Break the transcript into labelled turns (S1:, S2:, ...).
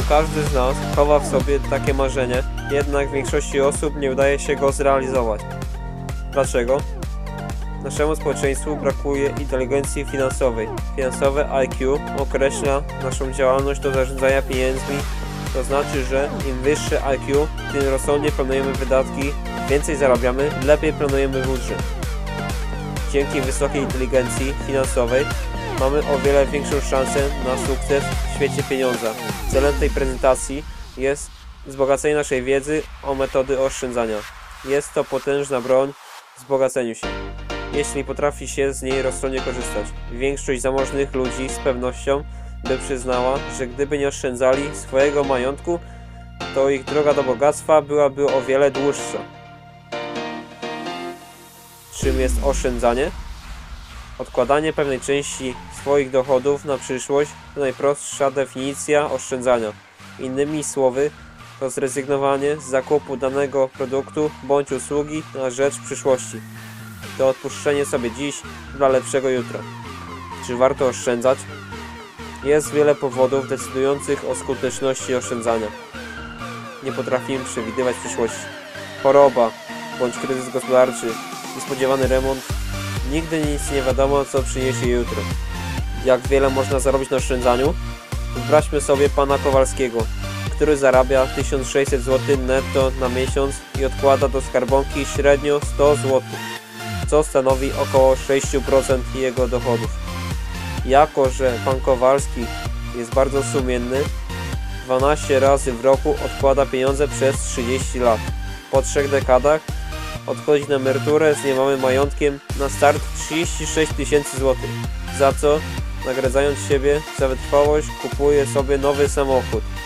S1: każdy z nas chowa w sobie takie marzenie, jednak większości osób nie udaje się go zrealizować. Dlaczego? Naszemu społeczeństwu brakuje inteligencji finansowej. Finansowe IQ określa naszą działalność do zarządzania pieniędzmi. To znaczy, że im wyższe IQ, tym rozsądnie planujemy wydatki, więcej zarabiamy, lepiej planujemy budżet. Dzięki wysokiej inteligencji finansowej mamy o wiele większą szansę na sukces w świecie pieniądza. Celem tej prezentacji jest wzbogacenie naszej wiedzy o metody oszczędzania. Jest to potężna broń w wzbogaceniu się, jeśli potrafi się z niej rozsądnie korzystać. Większość zamożnych ludzi z pewnością by przyznała, że gdyby nie oszczędzali swojego majątku, to ich droga do bogactwa byłaby o wiele dłuższa. Czym jest oszczędzanie? Odkładanie pewnej części swoich dochodów na przyszłość to najprostsza definicja oszczędzania. Innymi słowy, to zrezygnowanie z zakupu danego produktu bądź usługi na rzecz przyszłości. To odpuszczenie sobie dziś dla lepszego jutra. Czy warto oszczędzać? Jest wiele powodów decydujących o skuteczności oszczędzania. Nie potrafimy przewidywać przyszłości. Choroba bądź kryzys gospodarczy, niespodziewany remont. Nigdy nic nie wiadomo, co przyniesie jutro. Jak wiele można zarobić na oszczędzaniu? Wyobraźmy sobie pana Kowalskiego, który zarabia 1600 zł netto na miesiąc i odkłada do skarbonki średnio 100 zł, co stanowi około 6% jego dochodów. Jako że pan Kowalski jest bardzo sumienny, 12 razy w roku odkłada pieniądze przez 30 lat. Po 3 dekadach odchodzi na emeryturę z niemałym majątkiem, na start 36 tysięcy złotych, za co, nagradzając siebie za wytrwałość, kupuje sobie nowy samochód.